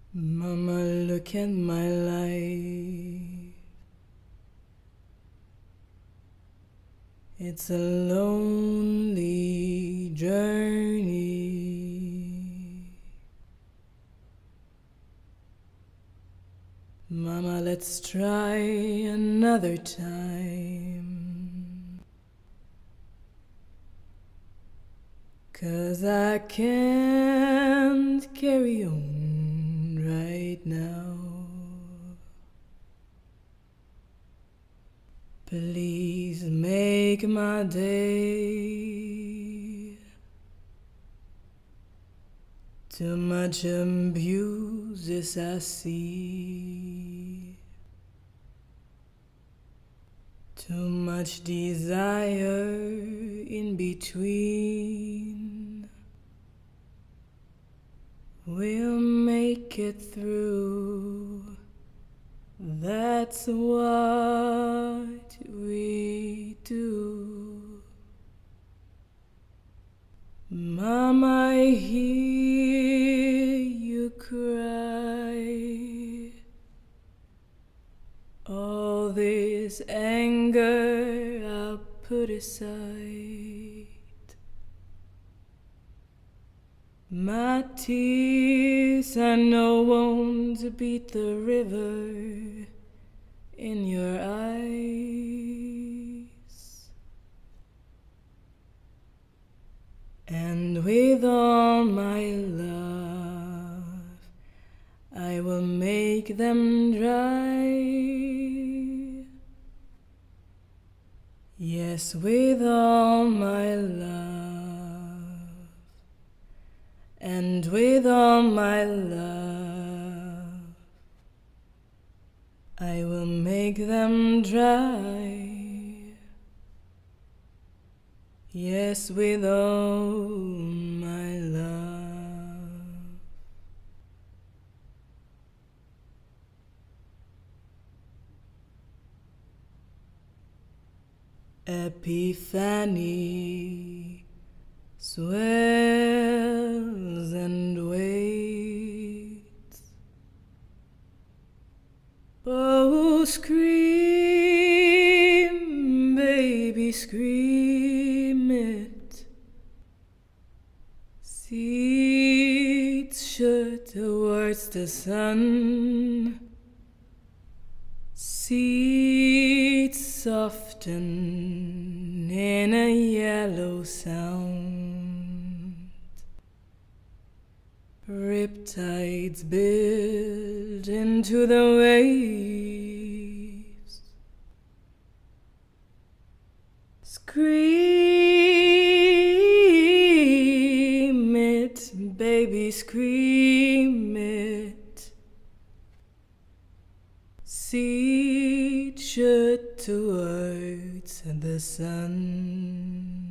Mama, look at my life. It's a lonely journey. Mama, let's try another time. 'Cause I can't carry on right now. Please make my day. Too much abuse I see. Too much desire in between. We'll make it through. That's what we do. Mama, I hear you cry. All this anger I'll put aside. My tears I know won't beat the river in your eyes. And with all my love, I will make them dry. Yes, with all my love. And with all my love, I will make them dry. Yes, with all my love. Epiphany swells and waits. Oh, scream, baby, scream it. Seeds shoot towards the sun. Seeds soften in a yellow sound. Riptides build into the waves. Scream it, baby, scream it. Seed shoot towards the sun.